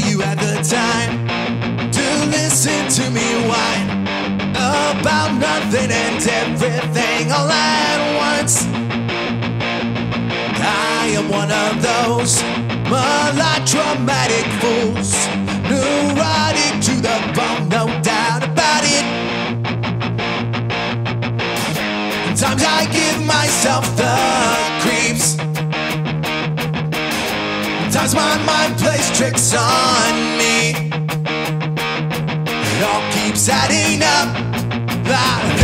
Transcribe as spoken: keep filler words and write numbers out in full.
you had the time to listen to me whine about nothing and everything all at once. I am one of those melodramatic fools, neurotic to the bone, no doubt about it. Sometimes I give myself the creeps. Sometimes my mind plays tricks on me. It all keeps adding up. I